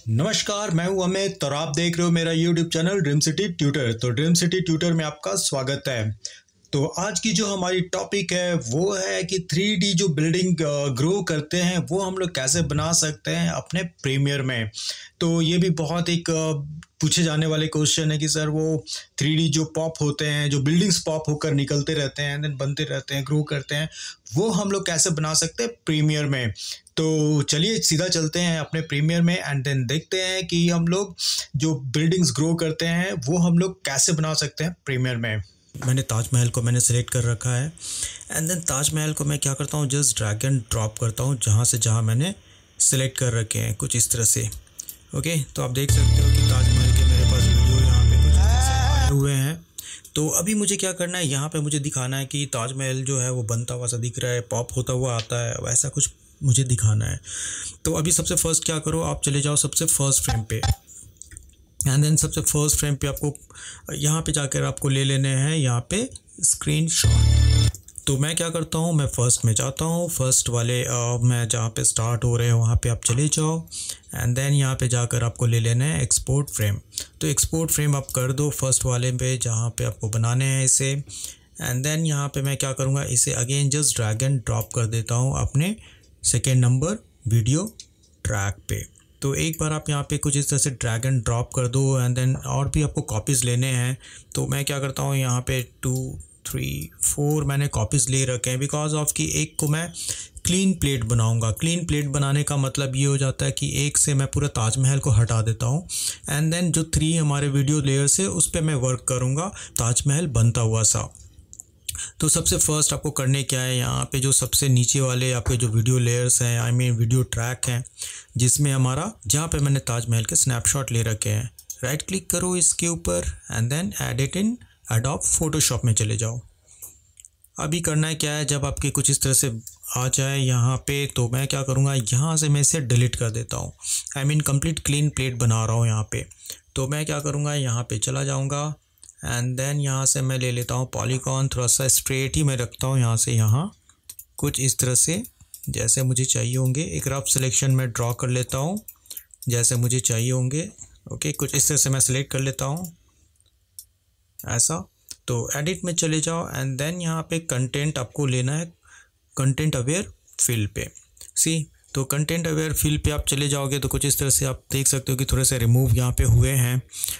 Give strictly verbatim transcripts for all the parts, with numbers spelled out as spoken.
नमस्कार, मैं हूं अमित और आप देख रहे हो मेरा YouTube channel dream city tutor. तो ड्रीम सिटी ट्यूटर में आपका स्वागत है। तो आज की जो हमारी टॉपिक है वो है कि थ्री डी जो बिल्डिंग ग्रो करते हैं वो हम लोग कैसे बना सकते हैं अपने प्रीमियर में। तो ये भी बहुत एक अ, पूछे जाने वाले क्वेश्चन है कि सर वो थ्री डी जो पॉप होते हैं, जो बिल्डिंग्स पॉप होकर निकलते रहते हैं देन बनते रहते हैं, ग्रो करते हैं, वो हम लोग कैसे बना सकते हैं प्रीमियर में। तो चलिए सीधा चलते हैं अपने प्रीमियर में एंड देन देखते हैं कि हम लोग जो बिल्डिंग्स ग्रो करते हैं वो हम लोग कैसे बना सकते हैं प्रीमियर में। मैंने ताजमहल को मैंने सेलेक्ट कर रखा है एंड देन ताजमहल को मैं क्या करता हूँ, जस्ट ड्रैग एंड ड्रॉप करता हूँ जहाँ से जहाँ मैंने सेलेक्ट कर रखे हैं, कुछ इस तरह से। ओके, तो आप देख सकते हो कि ताजमहल के मेरे पास वीडियो यहाँ पे कुछ ऐसे आए हुए हैं। तो अभी मुझे क्या करना है, यहाँ पे मुझे दिखाना है कि ताजमहल जो है वो बनता हुआ सा दिख रहा है, पॉप होता हुआ आता है, वैसा कुछ मुझे दिखाना है। तो अभी सबसे फर्स्ट क्या करो, आप चले जाओ सबसे फर्स्ट फ्रेम पे एंड देन सबसे फर्स्ट फ्रेम पे आपको यहाँ पे जाकर आपको ले लेने हैं यहाँ पे स्क्रीनशॉट। तो मैं क्या करता हूँ, मैं फ़र्स्ट में जाता हूँ, फर्स्ट वाले आ, मैं जहाँ पे स्टार्ट हो रहे हैं वहाँ पे आप चले जाओ एंड देन यहाँ पे जाकर आपको ले लेना है एक्सपोर्ट फ्रेम। तो एक्सपोर्ट फ्रेम आप कर दो फर्स्ट वाले पे जहाँ पे आपको बनाने हैं इसे एंड देन यहाँ पे मैं क्या करूँगा, इसे again just drag and drop कर देता हूँ अपने सेकेंड नंबर वीडियो ट्रैक पे। तो एक बार आप यहाँ पे कुछ इस तरह से ड्रैग एंड ड्रॉप कर दो एंड देन और भी आपको कॉपीज़ लेने हैं। तो मैं क्या करता हूँ, यहाँ पे टू थ्री फोर मैंने कॉपीज़ ले रखे हैं बिकॉज ऑफ कि एक को मैं क्लीन प्लेट बनाऊंगा। क्लीन प्लेट बनाने का मतलब ये हो जाता है कि एक से मैं पूरा ताजमहल को हटा देता हूँ एंड देन जो थ्री हमारे वीडियो लेयर्स है उस पर मैं वर्क करूँगा ताजमहल बनता हुआ सा। तो सबसे फर्स्ट आपको करने क्या है, यहाँ पे जो सबसे नीचे वाले आपके जो वीडियो लेयर्स हैं, आई मीन वीडियो ट्रैक हैं, जिसमें हमारा जहाँ पे मैंने ताजमहल के स्नैपशॉट ले रखे हैं, राइट क्लिक करो इसके ऊपर and then edit in Adobe Photoshop में चले जाओ। अभी करना है क्या है, जब आपके कुछ इस तरह से आ जाए यहाँ पे तो मैं क्या करूँगा, यहाँ से मैं इसे डिलीट कर देता हूँ। I mean complete clean plate बना रहा हूँ यहाँ पे। तो मैं क्या करूँगा, यहाँ पे चला जाऊँगा एंड देन यहाँ से मैं ले लेता हूँ पॉलीगॉन, थोड़ा सा स्ट्रेट ही मैं रखता हूँ यहाँ से यहाँ, कुछ इस तरह से जैसे मुझे चाहिए होंगे। एक रफ सिलेक्शन में ड्रॉ कर लेता हूँ जैसे मुझे चाहिए होंगे। ओके, कुछ इस तरह से मैं सिलेक्ट कर लेता हूँ ऐसा। तो एडिट में चले जाओ एंड देन यहाँ पे कंटेंट आपको लेना है कंटेंट अवेयर फिल पे। सी, तो कंटेंट अवेयर फिल पे आप चले जाओगे तो कुछ इस तरह से आप देख सकते हो कि थोड़े से रिमूव यहाँ पे हुए हैं।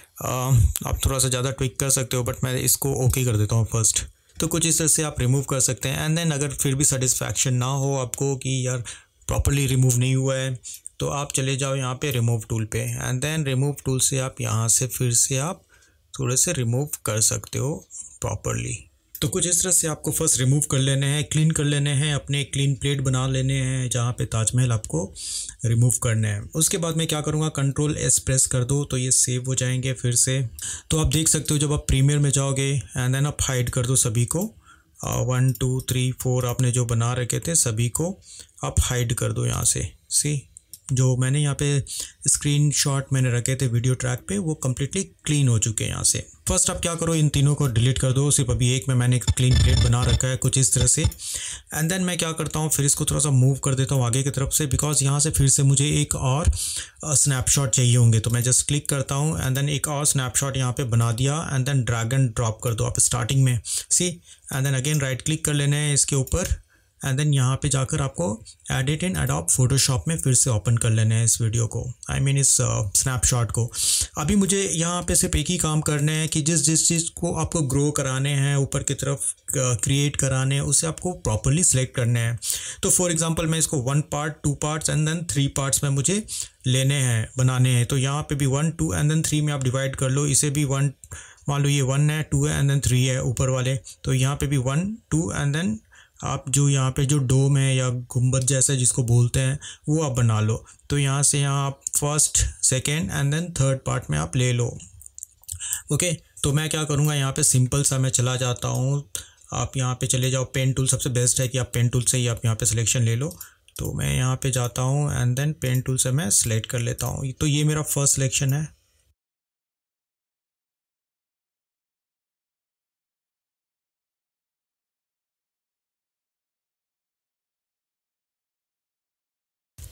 आप थोड़ा सा ज़्यादा ट्विक कर सकते हो बट मैं इसको ओके कर देता हूँ फर्स्ट। तो कुछ इस तरह से आप रिमूव कर सकते हैं एंड देन अगर फिर भी सेटिस्फैक्शन ना हो आपको कि यार प्रॉपरली रिमूव नहीं हुआ है तो आप चले जाओ यहाँ पे रिमूव टूल पे एंड देन रिमूव टूल से आप यहाँ से फिर से आप थोड़े से रिमूव कर सकते हो प्रॉपरली। तो कुछ इस तरह से आपको फर्स्ट रिमूव कर लेने हैं, क्लीन कर लेने हैं, अपने क्लीन प्लेट बना लेने हैं जहाँ पे ताजमहल आपको रिमूव करने हैं। उसके बाद मैं क्या करूँगा, कंट्रोल एस प्रेस कर दो तो ये सेव हो जाएंगे फिर से। तो आप देख सकते हो जब आप प्रीमियर में जाओगे एंड देन आप हाइड कर दो सभी को, वन टू थ्री फोर आपने जो बना रखे थे सभी को आप हाइड कर दो यहाँ से। सी, जो मैंने यहाँ पे स्क्रीनशॉट मैंने रखे थे वीडियो ट्रैक पे वो कम्प्लीटली क्लीन हो चुके हैं यहाँ से। फर्स्ट आप क्या करो, इन तीनों को डिलीट कर दो, सिर्फ अभी एक में मैंने क्लीन प्लेट बना रखा है कुछ इस तरह से। एंड देन मैं क्या करता हूँ, फिर इसको थोड़ा सा मूव कर देता हूँ आगे की तरफ से बिकॉज यहाँ से फिर से मुझे एक और स्नैपशॉट चाहिए होंगे। तो मैं जस्ट क्लिक करता हूँ एंड देन एक और स्नैपशॉट यहाँ पे बना दिया and then drag and drop कर दो आप स्टार्टिंग में। See, and then again right click कर लेना है इसके ऊपर एंड देन यहाँ पे जाकर आपको एडिट इन एडोब फोटोशॉप में फिर से ओपन कर लेना है इस वीडियो को, आई मीन इस स्नैपशॉट को। अभी मुझे यहाँ पे सिर्फ एक ही काम करने हैं कि जिस जिस चीज़ को आपको ग्रो कराने हैं, ऊपर की तरफ क्रिएट कराने हैं, उसे आपको प्रॉपरली सिलेक्ट करने हैं। तो फॉर एग्जांपल मैं इसको one part, two parts and then three parts में मुझे लेने हैं, बनाने हैं। तो यहाँ पे भी one two and then three में आप डिवाइड कर लो। इसे भी वन, मान लो ये वन है, टू है एंड देन थ्री है ऊपर वाले, तो यहाँ पे भी वन टू एंड देन आप जो यहाँ पे जो डोम है या गुंबद जैसा जिसको बोलते हैं वो आप बना लो। तो यहाँ से यहाँ आप first, second and then third part में आप ले लो। ओके, तो मैं क्या करूँगा, यहाँ पे सिंपल सा मैं चला जाता हूँ। आप यहाँ पे चले जाओ, पेन टूल सबसे बेस्ट है कि आप पेन टूल से ही आप यहाँ पे सिलेक्शन ले लो। तो मैं यहाँ पे जाता हूँ एंड देन पेन टूल से मैं सिलेक्ट कर लेता हूँ। तो ये मेरा फर्स्ट सिलेक्शन है।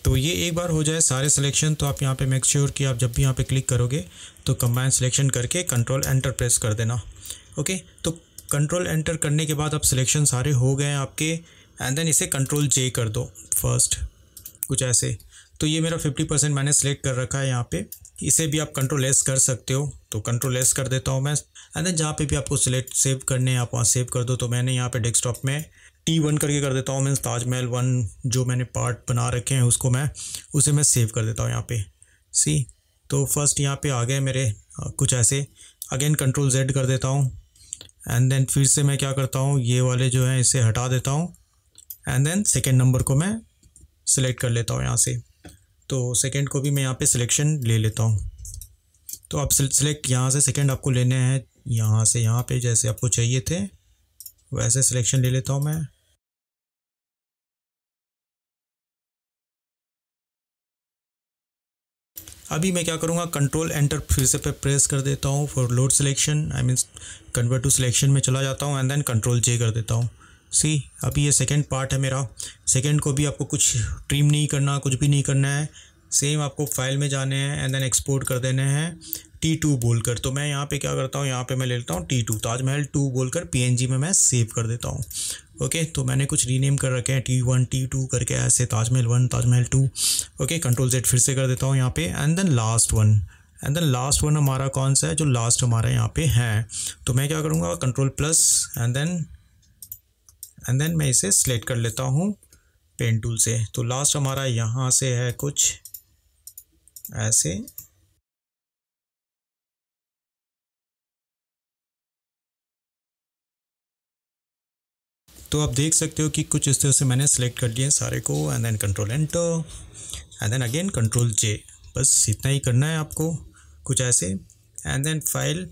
तो ये एक बार हो जाए सारे सिलेक्शन, तो आप यहाँ पे मेक श्योर कि आप जब भी यहाँ पे क्लिक करोगे तो कंबाइन सिलेक्शन करके कंट्रोल एंटर प्रेस कर देना। ओके, तो कंट्रोल एंटर करने के बाद अब सिलेक्शन सारे हो गए हैं आपके, एंड देन इसे कंट्रोल जे कर दो फर्स्ट, कुछ ऐसे। तो ये मेरा फिफ्टी परसेंट मैंने सेलेक्ट कर रखा है यहाँ पे। इसे भी आप कंट्रोल एस कर सकते हो, तो कंट्रोल एस कर देता हूँ मैं, एंड देन जहाँ पे भी आपको सिलेक्ट सेव करने हैं आप वहाँ सेव कर दो। तो मैंने यहाँ पे डेस्कटॉप में टी वन करके कर देता हूँ, मीन्स ताजमहल वन जो मैंने पार्ट बना रखे हैं उसको मैं उसे मैं सेव कर देता हूँ यहाँ पे। सी, तो फर्स्ट यहाँ पे आ गए मेरे कुछ ऐसे। अगेन कंट्रोल जेड कर देता हूँ, एंड देन फिर से मैं क्या करता हूँ, ये वाले जो हैं इसे हटा देता हूँ, एंड देन सेकेंड नंबर को मैं सिलेक्ट कर लेता हूँ यहाँ से। तो सेकंड को भी मैं यहाँ पे सिलेक्शन ले लेता हूँ। तो आप सिलेक्ट यहाँ से सेकंड आपको लेने हैं, यहाँ से यहाँ पे जैसे आपको चाहिए थे वैसे सिलेक्शन ले लेता हूँ मैं। अभी मैं क्या करूँगा, कंट्रोल एंटर फिर से पे प्रेस कर देता हूँ for load selection, I mean convert to selection में चला जाता हूँ, एंड देन कंट्रोल जे कर देता हूँ। सी, अभी ये सेकंड पार्ट है मेरा। सेकंड को भी आपको कुछ ट्रिम नहीं करना, कुछ भी नहीं करना है, सेम आपको फाइल में जाने हैं एंड देन एक्सपोर्ट कर देने हैं टी टू बोलकर। तो मैं यहाँ पे क्या करता हूँ, यहाँ पे मैं ले लेता हूँ टी टू, ताजमहल टू बोलकर पीएनजी में मैं सेव कर देता हूँ। ओके, तो मैंने कुछ रीनेम कर रखे हैं टी वन टी टू करके ऐसे, Taj Mahal one Taj Mahal two. Okay, control Z फिर से कर देता हूँ यहाँ पे, and then last one, and then last one हमारा कौन सा है, जो लास्ट हमारा यहाँ पे है। तो मैं क्या करूँगा, control plus and then and then मैं इसे सिलेक्ट कर लेता हूँ पेन टूल से। तो लास्ट हमारा यहाँ से है कुछ ऐसे। तो आप देख सकते हो कि कुछ इस तरह से मैंने सेलेक्ट कर लिए सारे को, and then control enter and then again control J, बस इतना ही करना है आपको, कुछ ऐसे। And then file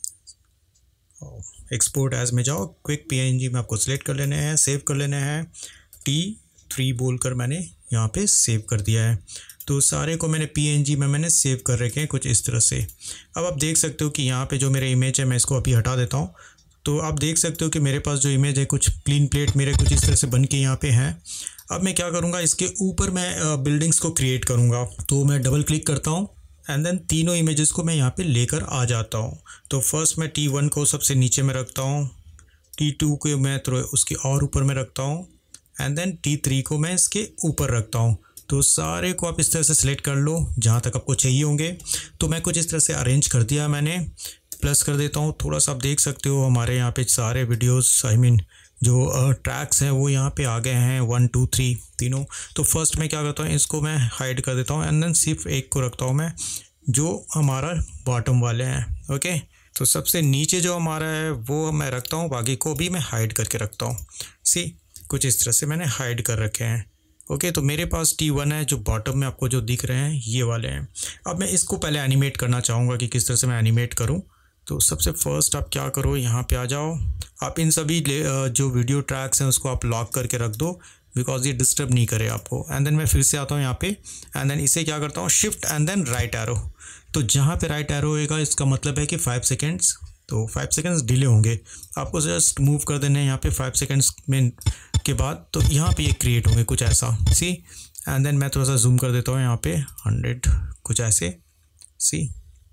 export as में जाओ, क्विक पीएनजी में आपको सिलेक्ट कर लेने हैं, सेव कर लेने हैं, टी थ्री बोलकर मैंने यहाँ पे सेव कर दिया है। तो सारे को मैंने पीएनजी में मैंने सेव कर रखे हैं कुछ इस तरह से। अब आप देख सकते हो कि यहाँ पे जो मेरे इमेज है मैं इसको अभी हटा देता हूँ। तो आप देख सकते हो कि मेरे पास जो इमेज है कुछ क्लीन प्लेट मेरे कुछ इस तरह से बन के यहाँ पे हैं। अब मैं क्या करूँगा, इसके ऊपर मैं बिल्डिंग्स को क्रिएट करूँगा। तो मैं डबल क्लिक करता हूँ, एंड देन तीनों इमेजेस को मैं यहाँ पे लेकर आ जाता हूँ। तो फर्स्ट मैं टी वन को सबसे नीचे में रखता हूँ, टी टू को मैं तो उसके और ऊपर में रखता हूँ, एंड देन टी थ्री को मैं इसके ऊपर रखता हूँ। तो सारे को आप इस तरह से सिलेक्ट कर लो जहाँ तक आपको चाहिए होंगे। तो मैं कुछ इस तरह से अरेंज कर दिया मैंने, प्लस कर देता हूँ थोड़ा सा। आप देख सकते हो हमारे यहाँ पे सारे वीडियोस आई मीन जो ट्रैक्स हैं वो यहाँ पे आ गए हैं, वन टू थ्री तीनों। तो फर्स्ट मैं क्या करता हूँ, इसको मैं हाइड कर देता हूँ, एंड देन सिर्फ एक को रखता हूँ मैं जो हमारा बॉटम वाले हैं। ओके, तो सबसे नीचे जो हमारा है वो मैं रखता हूँ, बाकी को भी मैं हाइड करके रखता हूँ। सी, कुछ इस तरह से मैंने हाइड कर रखे हैं। ओके, तो मेरे पास टी वन है जो बॉटम में आपको जो दिख रहे हैं ये वाले हैं। अब मैं इसको पहले एनिमेट करना चाहूँगा कि किस तरह से मैं एनिमेट करूँ। तो सबसे फर्स्ट आप क्या करो, यहाँ पे आ जाओ। आप इन सभी जो वीडियो ट्रैक्स हैं उसको आप लॉक करके रख दो, बिकॉज ये डिस्टर्ब नहीं करे आपको। एंड देन मैं फिर से आता हूँ यहाँ पे, एंड देन इसे क्या करता हूँ, shift and then right arrow. तो जहाँ पे राइट एरो होएगा इसका मतलब है कि फाइव सेकेंड्स, तो फाइव सेकेंड्स डिले होंगे। आपको जस्ट मूव कर देने हैं यहाँ पे फाइव सेकेंड्स में के बाद, तो यहाँ पे ये क्रिएट होंगे कुछ ऐसा। सी, एंड देन मैं थोड़ा सा जूम कर देता हूँ यहाँ पे हंड्रेड, कुछ ऐसे। सी,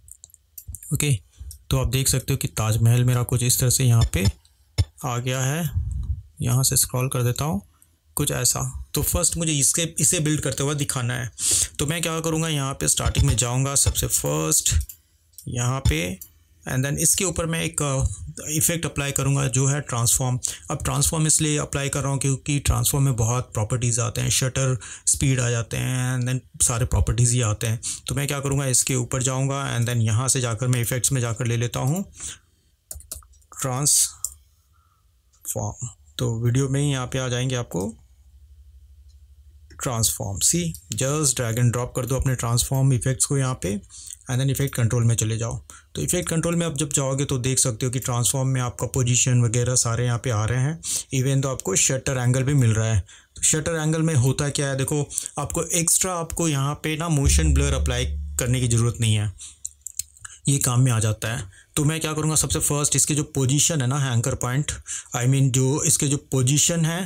ओके, तो आप देख सकते हो कि ताजमहल मेरा कुछ इस तरह से यहाँ पे आ गया है। यहाँ से स्क्रॉल कर देता हूँ कुछ ऐसा। तो फर्स्ट मुझे इसके इसे बिल्ड करते हुए दिखाना है। तो मैं क्या करूँगा, यहाँ पे स्टार्टिंग में जाऊँगा सबसे फर्स्ट यहाँ पे, एंड देन इसके ऊपर मैं एक इफ़ेक्ट अप्लाई करूँगा जो है ट्रांसफॉर्म। अब ट्रांसफॉर्म इसलिए अप्लाई कर रहा हूँ क्योंकि ट्रांसफॉर्म में बहुत प्रॉपर्टीज़ आते हैं, शटर स्पीड आ जाते हैं, एंड देन सारे प्रॉपर्टीज़ ही आते हैं। तो मैं क्या करूँगा, इसके ऊपर जाऊँगा, एंड देन यहाँ से जाकर मैं इफ़ेक्ट्स में जाकर ले लेता हूँ ट्रांसफॉर्म। तो वीडियो में ही यहाँ पे आ जाएंगे आपको transform. See, just drag and drop कर दो अपने ट्रांसफॉर्म इफेक्ट्स को यहाँ पे, एंड देन इफेक्ट कंट्रोल में चले जाओ। तो इफेक्ट कंट्रोल में आप जब जाओगे तो देख सकते हो कि ट्रांसफॉर्म में आपका पोजीशन वगैरह सारे यहाँ पे आ रहे हैं। इवन तो आपको शटर एंगल भी मिल रहा है। तो शटर एंगल में होता क्या है, देखो आपको एक्स्ट्रा आपको यहाँ पे ना मोशन ब्लर अप्लाई करने की ज़रूरत नहीं है, ये काम में आ जाता है। तो मैं क्या करूँगा, सबसे फर्स्ट इसके जो पोजीशन है ना एंकर पॉइंट, आई मीन जो इसके जो पोजीशन है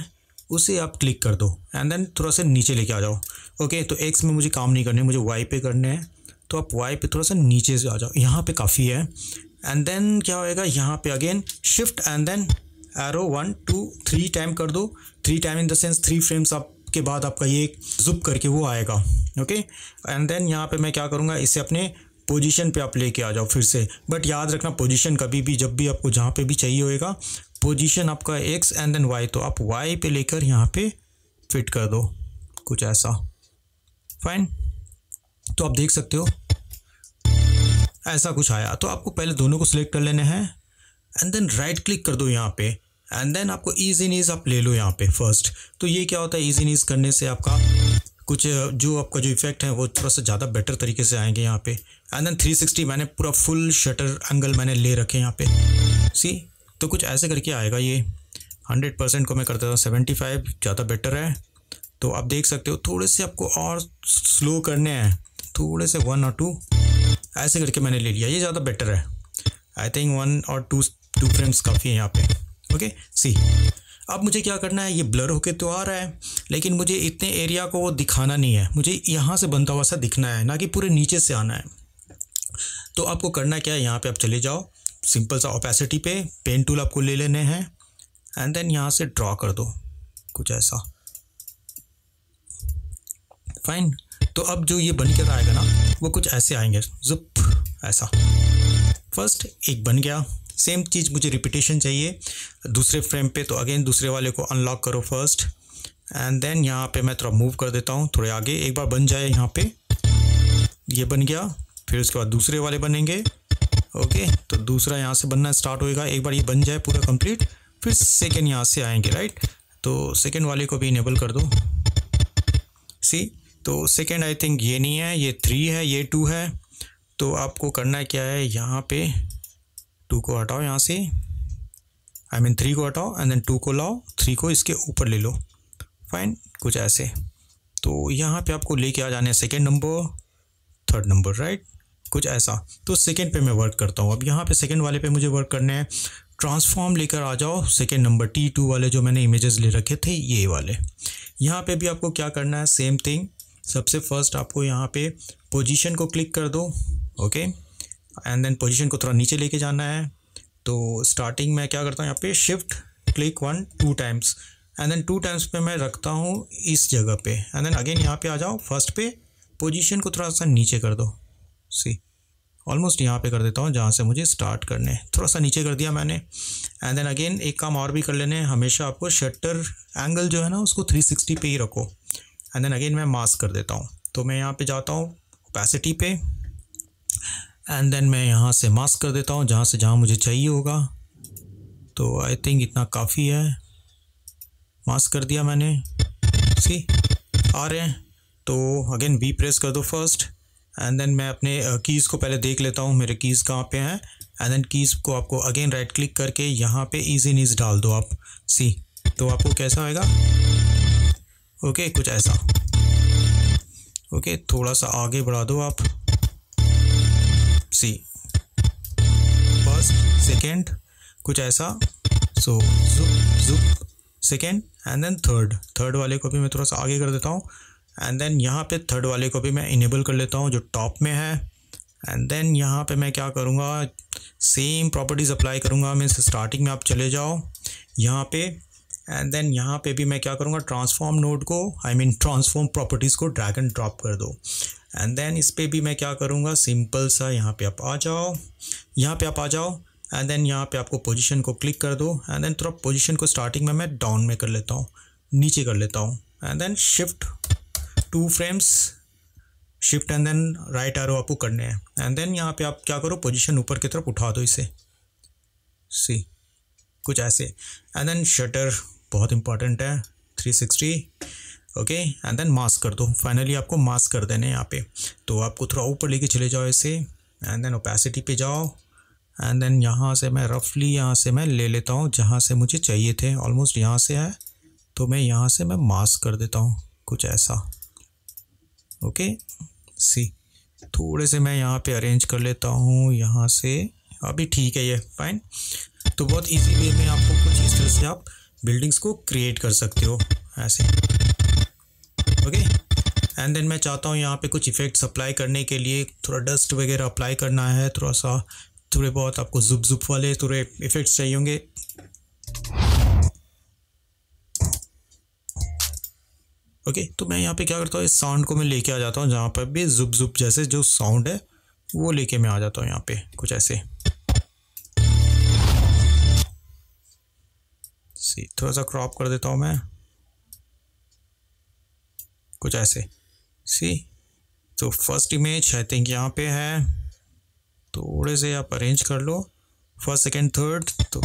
उसे आप क्लिक कर दो एंड देन थोड़ा सा नीचे लेके आ जाओ। ओके, तो एक्स में मुझे काम नहीं करने, मुझे वाई पे करने हैं, तो आप वाई पे थोड़ा सा नीचे से आ जाओ, यहाँ पे काफ़ी है। एंड देन क्या होएगा, यहाँ पे again shift and then arrow one two three time कर दो। Three time in the sense three frames आपके बाद आपका ये जुप करके वो आएगा। ओके, एंड देन यहाँ पे मैं क्या करूँगा, इसे अपने पोजीशन पे आप लेके आ जाओ फिर से। बट याद रखना पोजीशन कभी भी जब भी आपको जहाँ पे भी चाहिए होएगा, पोजीशन आपका एक्स एंड देन वाई, तो आप वाई पे लेकर यहाँ पे फिट कर दो कुछ ऐसा। फाइन, तो आप देख सकते हो ऐसा कुछ आया। तो आपको पहले दोनों को सिलेक्ट कर लेने हैं एंड देन राइट क्लिक कर दो यहाँ पे एंड देन आपको ईज इन ईज आप ले लो यहाँ पे फर्स्ट। तो ये क्या होता है, ईज इन ईज करने से आपका कुछ जो आपका जो इफेक्ट है वो थोड़ा सा ज़्यादा बेटर तरीके से आएंगे यहाँ पे। एंड देन थ्री सिक्सटी मैंने पूरा फुल शटर एंगल मैंने ले रखे यहाँ पे, सी। तो कुछ ऐसे करके आएगा ये। हंड्रेड परसेंट को मैं कर देता हूँ सेवेंटी फाइव, ज़्यादा बेटर है। तो आप देख सकते हो थोड़े से आपको और स्लो करने हैं, थोड़े से वन और टू ऐसे करके मैंने ले लिया, ये ज़्यादा बेटर है। आई थिंक वन और टू टू फ्रेम्स काफ़ी है यहाँ पे। Okay, see. अब मुझे क्या करना है, ये ब्लर होके तो आ रहा है लेकिन मुझे इतने एरिया को वो दिखाना नहीं है, मुझे यहाँ से बनता हुआ सा दिखना है, ना कि पूरे नीचे से आना है। तो आपको करना क्या है, यहाँ पे आप चले जाओ सिंपल सा ओपेसिटी पे, पेन टूल आपको ले लेने हैं एंड देन यहाँ से ड्रॉ कर दो कुछ ऐसा। फाइन, तो अब जो ये बन कर आएगा ना वो कुछ ऐसे आएंगे, जुप ऐसा। फर्स्ट एक बन गया, सेम चीज़ मुझे रिपीटेशन चाहिए दूसरे फ्रेम पे। तो अगेन दूसरे वाले को अनलॉक करो फर्स्ट एंड देन यहाँ पे मैं थोड़ा मूव कर देता हूँ थोड़े आगे, एक बार बन जाए यहाँ पे, ये बन गया। फिर उसके बाद दूसरे वाले बनेंगे। ओके, तो दूसरा यहाँ से बनना स्टार्ट होएगा, एक बार ये बन जाए पूरा कंप्लीट, फिर सेकेंड यहाँ से आएंगे, राइट। तो सेकेंड वाले को भी इनेबल कर दो, सी। तो सेकेंड आई थिंक ये नहीं है, ये थ्री है, ये टू है। तो आपको करना है क्या है, यहाँ पे टू को हटाओ यहाँ से, आई मीन थ्री को हटाओ एंड देन टू को लाओ, थ्री को इसके ऊपर ले लो। फाइन, कुछ ऐसे। तो यहाँ पे आपको लेके आ जाने second number, third number, right, कुछ ऐसा। तो सेकेंड पे मैं वर्क करता हूँ। अब यहाँ पे सेकेंड वाले पे मुझे वर्क करने हैं। ट्रांसफॉर्म लेकर आ जाओ सेकेंड नंबर, टी टू वाले जो मैंने इमेजेस ले रखे थे ये वाले। यहाँ पे भी आपको क्या करना है, सेम थिंग। सबसे फर्स्ट आपको यहाँ पे पोजीशन को क्लिक कर दो, ओके, एंड देन पोजीशन को थोड़ा नीचे लेके जाना है। तो स्टार्टिंग में क्या करता हूँ, यहाँ पे shift click one two times and then two times पे मैं रखता हूँ इस जगह पे एंड देन अगेन यहाँ पे आ जाओ फर्स्ट पे, पोजीशन को थोड़ा सा नीचे कर दो, सी, ऑलमोस्ट यहाँ पे कर देता हूँ जहाँ से मुझे स्टार्ट करने हैं, थोड़ा सा नीचे कर दिया मैंने। एंड देन अगेन एक काम और भी कर लेने हैं, हमेशा आपको शटर एंगल जो है ना उसको थ्री सिक्सटी पे ही रखो। एंड देन अगेन मैं मास्क कर देता हूँ। तो मैं यहाँ पे जाता हूँ ओपेसिटी पे एंड देन मैं यहाँ से मास्क कर देता हूँ जहाँ से जहाँ मुझे चाहिए होगा। तो आई थिंक इतना काफ़ी है, मास्क कर दिया मैंने, सी आ रहे हैं। तो अगेन वी प्रेस कर दो फर्स्ट एंड देन मैं अपने कीज़ को पहले देख लेता हूँ मेरे कीज़ कहाँ पे हैं। एंड देन कीज़ को आपको अगेन राइट क्लिक करके यहाँ पे ईज इन ईज डाल दो आप, सी। तो आपको कैसा आएगा, ओके, कुछ ऐसा। ओके, थोड़ा सा आगे बढ़ा दो आप, सी, फर्स्ट सेकेंड कुछ ऐसा। सो जुप जुप second and then third, third वाले को भी मैं थोड़ा सा आगे कर देता हूँ। एंड देन यहाँ पे थर्ड वाले को भी मैं इनेबल कर लेता हूँ जो टॉप में है। एंड देन यहाँ पे मैं क्या करूँगा, सेम प्रॉपर्टीज़ अप्लाई करूँगा। मैं स्टार्टिंग में आप चले जाओ यहाँ पे एंड देन यहाँ पे भी मैं क्या करूँगा, ट्रांसफॉर्म नोड को, आई मीन ट्रांसफॉर्म प्रॉपर्टीज़ को ड्रैग एंड ड्रॉप कर दो। एंड देन इस पर भी मैं क्या करूँगा, सिंपल सा यहाँ पे आप आ जाओ, यहाँ पे आप आ जाओ एंड देन यहाँ पे आपको पोजीशन को क्लिक कर दो। एंड देन थोड़ा पोजीशन को स्टार्टिंग में मैं डाउन में कर लेता हूँ, नीचे कर लेता हूँ। And then shift two frames, shift and then right arrow आपको करने हैं। एंड देन यहाँ पे आप क्या करो, पोजीशन ऊपर की तरफ उठा दो इसे, सी, कुछ ऐसे। एंड देन शटर बहुत इंपॉर्टेंट है, three sixty, okay. And then mask कर दो, फाइनली आपको मास्क कर देने यहाँ पे। तो आपको थोड़ा ऊपर लेके चले जाओ इसे एंड देन ओपेसिटी पे जाओ एंड देन यहाँ से मैं रफली यहाँ से मैं ले लेता हूँ जहाँ से मुझे चाहिए थे, ऑलमोस्ट यहाँ से है। तो मैं यहाँ से मैं मास्क कर देता हूँ कुछ ऐसा, ओके, सी। थोड़े से मैं यहाँ पे अरेंज कर लेता हूँ यहाँ से, अभी ठीक है ये, फाइन। तो बहुत इजी वे में आपको कुछ इस तरह से आप बिल्डिंग्स को क्रिएट कर सकते हो ऐसे। ओके, एंड देन मैं चाहता हूँ यहाँ पे कुछ इफ़ेक्ट्स अप्लाई करने के लिए थोड़ा डस्ट वगैरह अप्लाई करना है, थोड़ा सा थोड़े बहुत आपको जुप जुप वाले थोड़े इफ़ेक्ट्स चाहिए होंगे। ओके okay, तो मैं यहाँ पे क्या करता हूँ, इस साउंड को मैं लेके आ जाता हूँ, जहाँ पर भी जुप जुप जैसे जो साउंड है वो लेके मैं आ जाता हूँ यहाँ पे कुछ ऐसे। सी थोड़ा सा क्रॉप कर देता हूँ मैं कुछ ऐसे। सी तो फर्स्ट इमेज आई थिंक यहाँ पे है, थोड़े से आप अरेंज कर लो फर्स्ट सेकेंड थर्ड। तो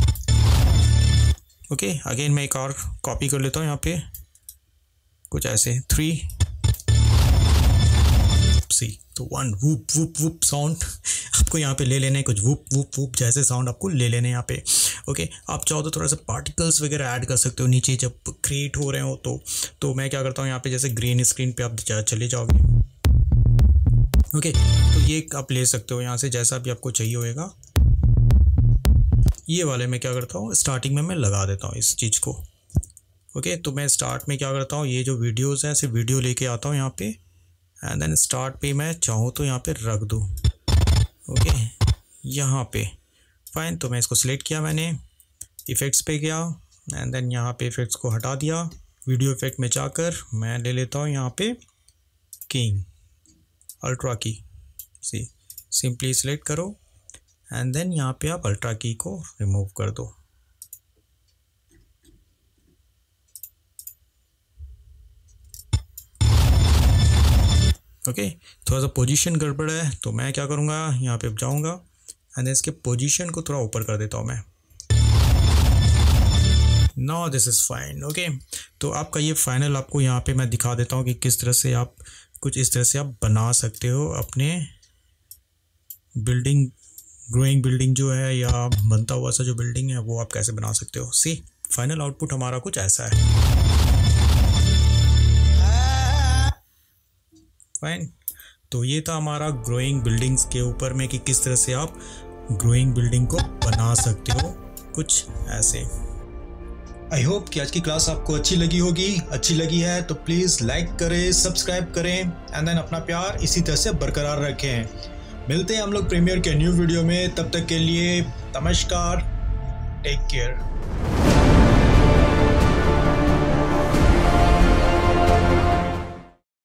ओके okay, अगेन मैं एक और कॉपी कर लेता हूँ यहाँ पे कुछ ऐसे थ्री। सी तो one whoop whoop whoop sound आपको यहाँ पे ले लेने हैं, कुछ वूप वूप वूप जैसे साउंड आपको ले लेने हैं यहाँ पे। ओके okay, आप चाहो तो थोड़ा सा पार्टिकल्स वगैरह ऐड कर सकते हो नीचे जब क्रिएट हो रहे हो तो तो मैं क्या करता हूँ यहाँ पे जैसे ग्रीन स्क्रीन पे आप चले जाओगे। ओके okay, तो ये आप ले सकते हो यहाँ से जैसा भी आपको चाहिए होएगा। ये वाले में क्या करता हूँ, स्टार्टिंग में मैं लगा देता हूँ इस चीज़ को। ओके okay, तो मैं स्टार्ट में क्या करता हूँ, ये जो वीडियोस हैं सिर्फ वीडियो लेके आता हूँ यहाँ पे, एंड देन स्टार्ट पे मैं चाहूँ तो यहाँ पे रख दूँ। ओके okay, यहाँ पे फाइन। तो मैं इसको सिलेक्ट किया, मैंने इफ़ेक्ट्स पे गया एंड देन यहाँ पे इफ़ेक्ट्स को हटा दिया। वीडियो इफ़ेक्ट में जाकर मैं ले लेता हूँ यहाँ पे किंग अल्ट्रा की। सी सिंपली सिलेक्ट करो एंड देन यहाँ पे आप अल्ट्रा की को रिमूव कर दो। ओके okay, थोड़ा सा पोजीशन गड़बड़ है तो मैं क्या करूँगा, यहाँ पे जाऊँगा एंड इसके पोजीशन को थोड़ा ऊपर कर देता हूँ मैं। No this is fine. Okay, तो आपका ये फाइनल आपको यहाँ पे मैं दिखा देता हूँ कि किस तरह से आप कुछ इस तरह से आप बना सकते हो अपने बिल्डिंग, ग्रोइंग बिल्डिंग जो है या बनता हुआ सा जो बिल्डिंग है वो आप कैसे बना सकते हो। सी फाइनल आउटपुट हमारा कुछ ऐसा है। फाइन, तो ये था हमारा ग्रोइंग बिल्डिंग्स के ऊपर में कि किस तरह से आप ग्रोइंग बिल्डिंग को बना सकते हो कुछ ऐसे। आई होप कि आज की क्लास आपको अच्छी लगी होगी। अच्छी लगी है तो प्लीज़ लाइक करें, सब्सक्राइब करें एंड देन अपना प्यार इसी तरह से बरकरार रखें। मिलते हैं हम लोग प्रीमियर के न्यू वीडियो में, तब तक के लिए नमस्कार, टेक केयर।